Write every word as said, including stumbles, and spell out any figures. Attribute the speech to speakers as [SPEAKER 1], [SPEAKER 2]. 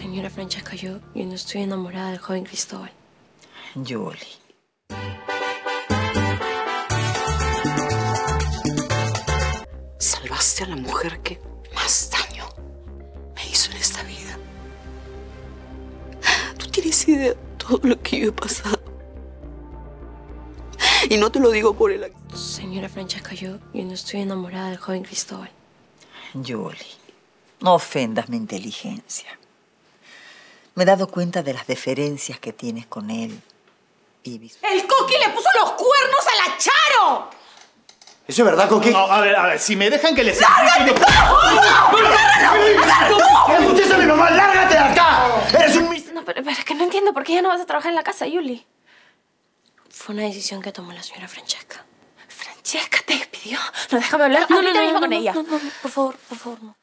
[SPEAKER 1] Señora Francesca, yo, yo no estoy enamorada del joven Cristóbal.
[SPEAKER 2] Julie. Salvaste a la mujer que más daño me hizo en esta vida. Tú tienes idea de todo lo que yo he pasado. Y no te lo digo por el...
[SPEAKER 1] Señora Francesca, yo, yo no estoy enamorada del joven Cristóbal.
[SPEAKER 2] Julie, no ofendas mi inteligencia. Me he dado cuenta de las deferencias que tienes con él. Y...
[SPEAKER 3] ¡El Coqui le puso los cuernos a la Charo!
[SPEAKER 4] ¿Eso es verdad, Coqui?
[SPEAKER 5] No, a ver, a ver, si me dejan que les...
[SPEAKER 3] ¡Lárgate! ¡No!
[SPEAKER 4] ¡No! ¡Escuches a mi mamá! ¡Lárgate de acá! ¡Eres un mis...
[SPEAKER 1] No, pero, pero es que no entiendo por qué ya no vas a trabajar en la casa, Yuli. Fue una decisión que tomó la señora Francesca.
[SPEAKER 3] ¿Francesca te despidió? No, déjame hablar
[SPEAKER 1] No,
[SPEAKER 3] ahorita
[SPEAKER 1] no, no,
[SPEAKER 3] mismo
[SPEAKER 1] no,
[SPEAKER 3] con
[SPEAKER 1] no,
[SPEAKER 3] ella.
[SPEAKER 1] No, no, no, por favor, por favor, no.